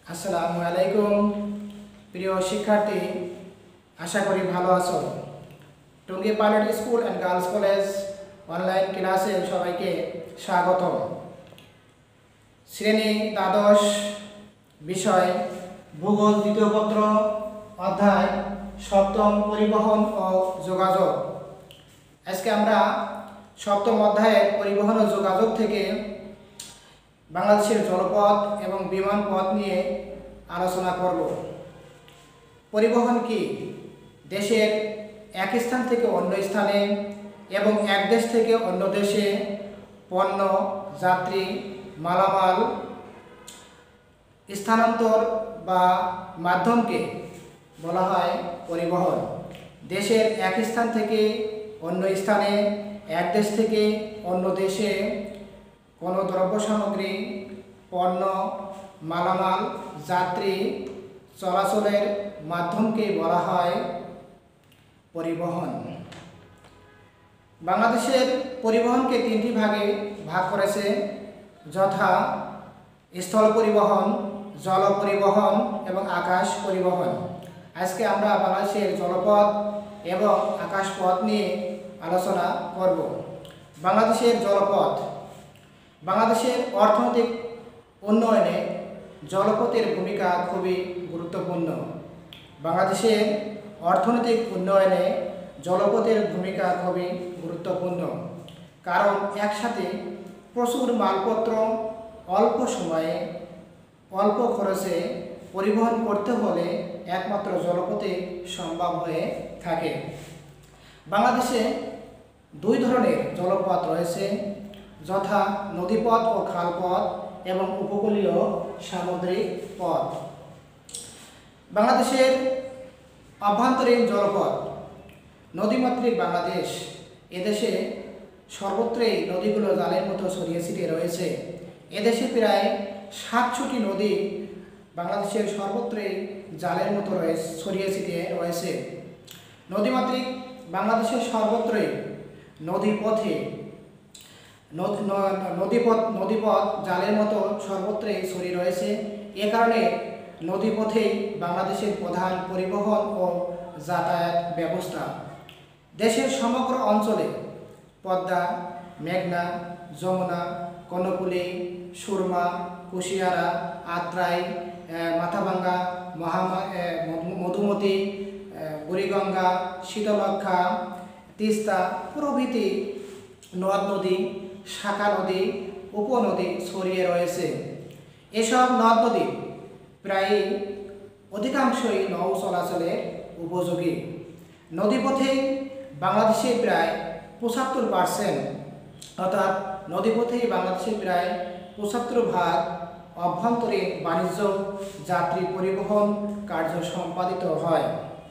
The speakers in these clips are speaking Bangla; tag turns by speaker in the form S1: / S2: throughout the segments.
S1: আসসালামু আলাইকুম প্রিয় শিক্ষার্থী, আশা করি ভালো আছো। Tongi pilot school and girls college online ক্লাসে সবাইকে স্বাগতম। শ্রেণী দ্বাদশ, বিষয় ভূগোল, দ্বিতীয় পত্র, অধ্যায় সপ্তম, পরিবহন ও যোগাযোগ। আজকে আমরা সপ্তম অধ্যায়ের পরিবহন ও যোগাযোগ থেকে বাংলাদেশের জলপথ এবং বিমান পথ নিয়ে আলোচনা করব। পরিবহন কি? দেশের এক স্থান থেকে অন্য স্থানে এবং এক দেশ থেকে অন্য দেশে পণ্য, যাত্রী, মালামাল স্থানান্তর বা মাধ্যমকে বলা হয় পরিবহন। দেশের এক স্থান থেকে অন্য স্থানে, এক দেশ থেকে অন্য দেশে কোনো দ্রব্য সামগ্রী, পণ্য, মালামাল, যাত্রী চলাচলের মাধ্যমকে বলা হয় পরিবহন। বাংলাদেশের পরিবহনকে তিনটি ভাগে ভাগ করেছে, যথা স্থল পরিবহন, জল পরিবহন এবং আকাশ পরিবহন। আজকে আমরা বাংলাদেশের জলপথ এবং আকাশপথ নিয়ে আলোচনা করব। বাংলাদেশের জলপথ। বাংলাদেশের অর্থনৈতিক উন্নয়নে জলপথের ভূমিকা খুবই গুরুত্বপূর্ণ। বাংলাদেশের অর্থনৈতিক উন্নয়নে জলপথের ভূমিকা খুবই গুরুত্বপূর্ণ, কারণ একসাথে প্রচুর মালপত্র অল্প সময়ে অল্প খরচে পরিবহন করতে হলে একমাত্র জলপথে সম্ভব হয়ে থাকে। বাংলাদেশে দুই ধরনের জলপথ রয়েছে, যথা নদীপথ ও খালপথ এবং উপকূলীয় সামুদ্রিক পথ। বাংলাদেশের অভ্যন্তরীণ জলপথ। নদীমাতৃক বাংলাদেশ। এদেশে সর্বত্রই নদীগুলো জালের মতো ছড়িয়ে ছিটিয়ে রয়েছে। এদেশে প্রায় 700টি নদী বাংলাদেশের সর্বত্রই জালের মতো ছড়িয়ে ছিটিয়ে রয়েছে। নদীমাতৃক বাংলাদেশের সর্বত্রই নদীপথ জালের মতো সর্বত্রই ছড়িয়ে রয়েছে। এ কারণে নদীপথেই বাংলাদেশের প্রধান পরিবহন ও যাতায়াত ব্যবস্থা। দেশের সমগ্র অঞ্চলে পদ্মা, মেঘনা, যমুনা, কর্ণফুলী, সুরমা, কুশিয়ারা, আত্রাই, মাথাভাঙ্গা, মধুমতি, বুড়িগঙ্গা, শীতলক্ষা, তিস্তা প্রভৃতি নদ নদী, শাখা নদী, উপনদী ছড়িয়ে রয়েছে। এসব নদ নদী প্রায় অধিকাংশই নৌ চলাচলের উপযোগী। নদীপথে বাংলাদেশে প্রায় 75%, অর্থাৎ নদীপথেই বাংলাদেশে প্রায় 75% অভ্যন্তরীণ বাণিজ্য যাত্রী পরিবহন কার্য সম্পাদিত হয়।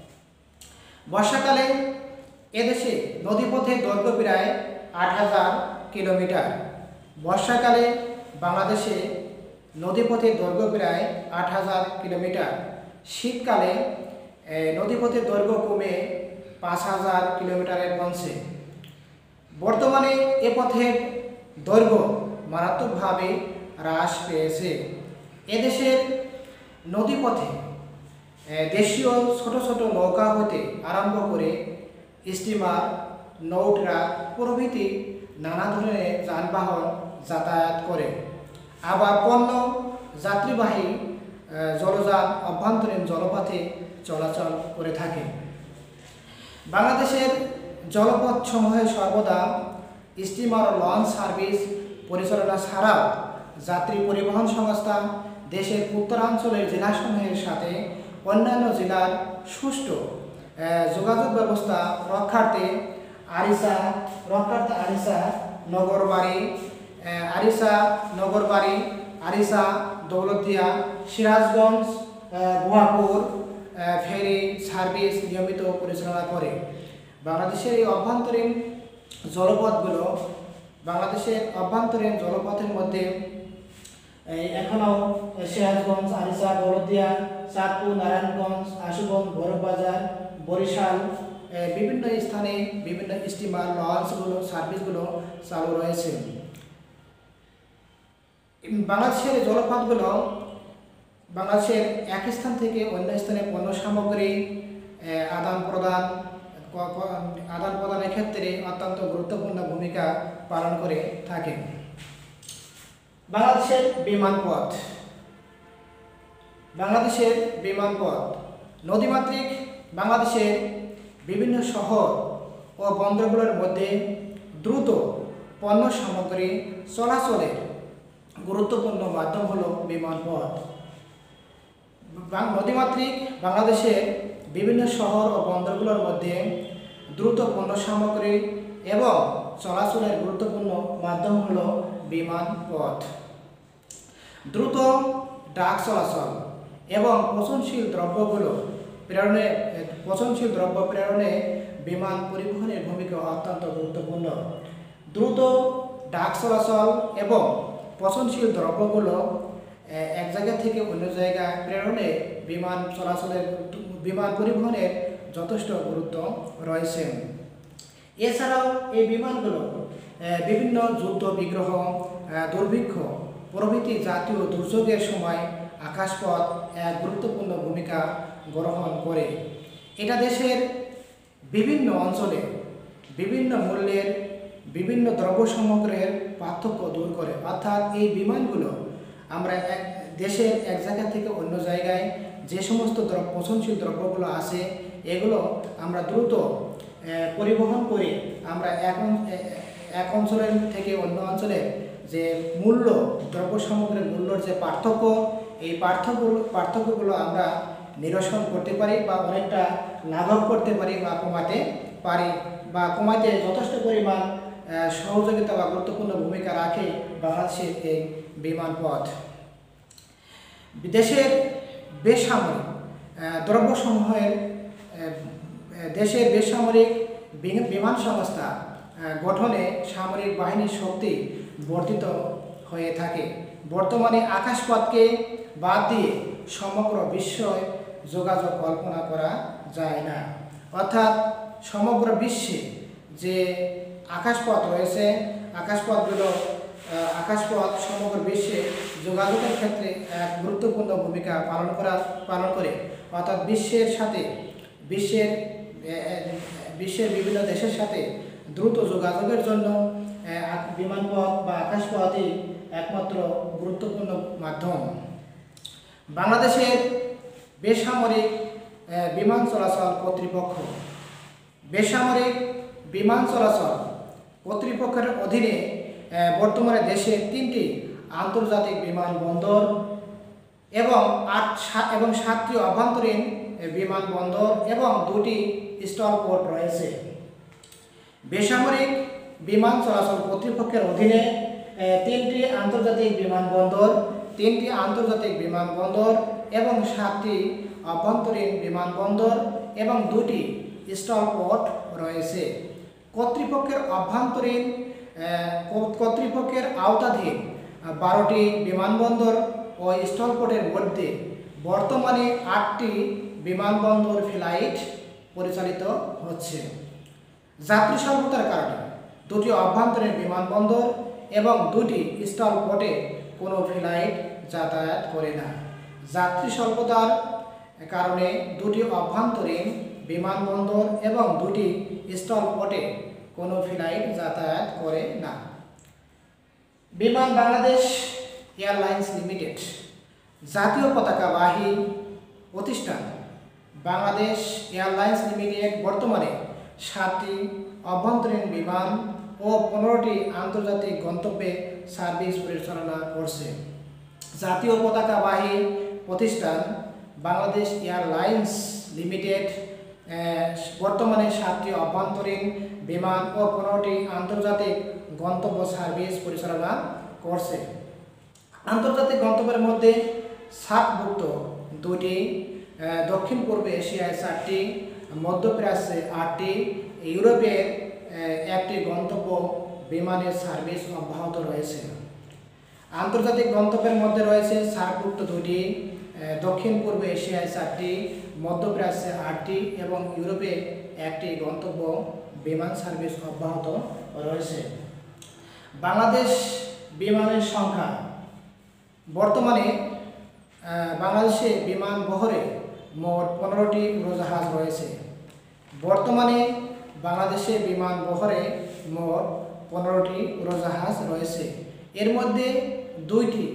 S1: বর্ষাকালে এদেশে নদীপথের দৈর্ঘ্য প্রায় 8000 কিলোমিটার। বর্ষাকালে বাংলাদেশে নদীপথের দৈর্ঘ্য প্রায় 8000 কিলোমিটার। শীতকালে নদীপথের দৈর্ঘ্য কমে 5000 কিলোমিটারের পৌঁছে। বর্তমানে এ পথের দৈর্ঘ্য মারাত্মকভাবে হ্রাস পেয়েছে। এদেশের নদীপথে দেশীয় ছোট ছোট নৌকা হতে আরম্ভ করে স্টিমার, নৌট্রাক প্রভৃতি নানা ধরনের যানবাহন যাতায়াত করে। আবার পণ্য, যাত্রীবাহী জলযান অভ্যন্তরীণ জলপথে চলাচল করে থাকে। বাংলাদেশের জলপথ সমূহে সর্বদা স্টিমার ও লঞ্চ সার্ভিস পরিচালনা ছাড়াও যাত্রী পরিবহন সংস্থা দেশের উত্তরাঞ্চলের জেলাসমূহের সাথে অন্যান্য জেলার সুষ্ঠু যোগাযোগ ব্যবস্থা রক্ষার্থে আরিচা নগরবাড়ি, আরিচা, দৌলতদিয়া, সিরাজগঞ্জ, গুয়াপুর ফেরি সার্ভিস নিয়মিত পরিচালনা করে। বাংলাদেশের এই অভ্যন্তরীণ জলপথের মধ্যে এখনও সিরাজগঞ্জ, আরিচা, দৌলতদিয়া, চাঁদপুর, নারায়ণগঞ্জ, আশুগঞ্জ, বড়বাজার, বরিশাল বিভিন্ন স্থানে বিভিন্ন স্টিমার, লঞ্চগুলো সার্ভিসগুলো চালু রয়েছে। বাংলাদেশের জলপথগুলো বাংলাদেশের এক স্থান থেকে অন্য স্থানে পণ্য সামগ্রী আদান প্রদানের ক্ষেত্রে অত্যন্ত গুরুত্বপূর্ণ ভূমিকা পালন করে থাকে। বাংলাদেশের বিমানপথ নদীমাতৃক বাংলাদেশের বিভিন্ন শহর ও বন্দরগুলোর মধ্যে দ্রুত পণ্য সামগ্রী চলাচলের গুরুত্বপূর্ণ মাধ্যম হলো বিমানপথ। নদীমাতৃক বাংলাদেশের বিভিন্ন শহর ও বন্দরগুলোর মধ্যে দ্রুত পণ্য সামগ্রী এবং চলাচলের গুরুত্বপূর্ণ মাধ্যম হলো বিমানপথ। দ্রুত ডাক চলাচল এবং পচনশীল দ্রব্য প্রেরণে বিমান পরিবহনের ভূমিকা অত্যন্ত গুরুত্বপূর্ণ। দ্রুত ডাক চলাচল এবং পচনশীল দ্রব্যগুলো এক জায়গা থেকে অন্য জায়গায় প্রেরণে বিমান পরিবহনের যথেষ্ট গুরুত্ব রয়েছে। এছাড়াও এই বিমানগুলো বিভিন্ন যুদ্ধ বিগ্রহ, দুর্ভিক্ষ প্রভৃতি জাতীয় দুর্যোগের সময় আকাশপথ এক গুরুত্বপূর্ণ ভূমিকা গ্রহণ করে। এটা দেশের বিভিন্ন অঞ্চলে বিভিন্ন মূল্যের বিভিন্ন দ্রব্য সামগ্রীর পার্থক্য দূর করে। অর্থাৎ এই বিমানগুলো আমরা দেশের এক জায়গা থেকে অন্য জায়গায় যে সমস্ত পচনশীল দ্রব্যগুলো আছে এগুলো আমরা দ্রুত পরিবহন করে আমরা এক অঞ্চলের থেকে অন্য অঞ্চলের যে দ্রব্য সামগ্রীর মূল্যর যে পার্থক্য, এই পার্থক্যগুলো আমরা নিরসন করতে পারি বা অনেকটা লাঘব করতে পারি বা কমাতে যথেষ্ট পরিমাণ সহযোগিতা বা গুরুত্বপূর্ণ ভূমিকা রাখে বাংলাদেশের এই বিমানপথ। দেশের বেসামরিক দেশের বেসামরিক বিমান সংস্থা গঠনে সামরিক বাহিনীর শক্তি বর্ধিত হয়ে থাকে। বর্তমানে আকাশপথকে বাদ দিয়ে সমগ্র বিশ্বে যোগাযোগ কল্পনা করা যায় না। অর্থাৎ সমগ্র বিশ্বে যে আকাশপথ রয়েছে, আকাশপথ সমগ্র বিশ্বে যোগাযোগের ক্ষেত্রে এক গুরুত্বপূর্ণ ভূমিকা পালন করে। অর্থাৎ বিশ্বের বিভিন্ন দেশের সাথে দ্রুত যোগাযোগের জন্য বিমানপথ বা আকাশপথই একমাত্র গুরুত্বপূর্ণ মাধ্যম। বাংলাদেশের বেসামরিক বিমান চলাচল কর্তৃপক্ষের অধীনে বর্তমানে দেশের 3টি আন্তর্জাতিক বিমানবন্দর এবং 7টি অভ্যন্তরীণ বিমানবন্দর এবং 2টি স্থল পোর্ট রয়েছে। বেসামরিক বিমান চলাচল কর্তৃপক্ষের অধীনে 3টি আন্তর্জাতিক বিমানবন্দর এবং 7টি অভ্যন্তরীণ বিমানবন্দর এবং 2টি স্থল পোর্ট রয়েছে। কর্তৃপক্ষের আওতাধীন 12টি বিমানবন্দর ও স্থল পোর্টের মধ্যে বর্তমানে 8টি বিমানবন্দর ফ্লাইট পরিচালিত হচ্ছে। যাত্রী স্বল্পতার কারণে 2টি অভ্যন্তরীণ বিমানবন্দর এবং 2টি স্থল পোর্টে কোনো ফ্লাইট যাতায়াত করে না। যাত্রী স্বল্পতার কারণে 2টি অভ্যন্তরীণ বিমানবন্দর এবং 2টি স্থল পোর্টে কোনো ফ্লাইট যাতায়াত করে না। বিমান বাংলাদেশ এয়ারলাইন্স লিমিটেড জাতীয় পতাকাবাহী প্রতিষ্ঠান। বাংলাদেশ এয়ারলাইন্স লিমিটেড বর্তমানে 7টি অভ্যন্তরীণ বিমান ও 15টি আন্তর্জাতিক গন্তব্যে সার্ভিস পরিচালনা করছে। জাতীয় পতাকাবাহী প্রতিষ্ঠান বাংলাদেশ এয়ারলাইন্স লিমিটেড বর্তমানে 7টি অভ্যন্তরীণ বিমান ও 15টি আন্তর্জাতিক গন্তব্য সার্ভিস পরিচালনা করছে। আন্তর্জাতিক গন্তব্যের মধ্যে সার্কভুক্ত 2টি, দক্ষিণ পূর্ব এশিয়ায় 4টি, মধ্যপ্রাচ্যে 8টি, ইউরোপের 1টি গন্তব্য বিমানের সার্ভিস অব্যাহত রয়েছে। আন্তর্জাতিক গন্তব্যের মধ্যে রয়েছে সার্কভুক্ত 2টি, দক্ষিণ পূর্ব এশিয়ায় 4টি, মধ্যপ্রাচ্যে 8টি এবং ইউরোপে 1টি গন্তব্য বিমান সার্ভিস অব্যাহত রয়েছে। বাংলাদেশ বিমানের সংখ্যা বর্তমানে বাংলাদেশে বিমান বহরে মোট 15টি উড়োজাহাজ রয়েছে। বর্তমানে বাংলাদেশে বিমান বহরে মোট 15টি উড়োজাহাজ রয়েছে। এর মধ্যে 2টি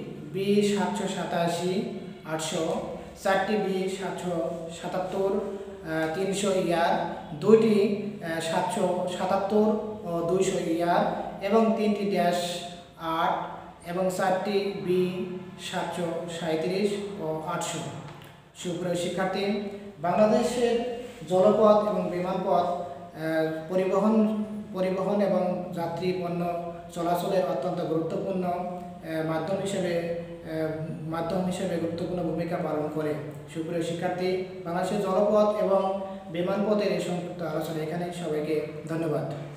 S1: B-787-800, 4টি B-777 300 ইয়ার, 2টি 777 ও 200 ইয়ার এবং 3টি -8 এবং 4টি B-737 ও 800। সুপ্রিয় শিক্ষার্থী, বাংলাদেশের জলপথ এবং বিমানপথ পরিবহন এবং যাত্রী পণ্য চলাচলের অত্যন্ত গুরুত্বপূর্ণ মাধ্যম হিসেবে গুরুত্বপূর্ণ ভূমিকা পালন করে। সুপ্রিয় শিক্ষার্থী, বাংলাদেশের জলপথ এবং বিমানপথের এই সংক্ষিপ্ত আলোচনা এখানে। সবাইকে ধন্যবাদ।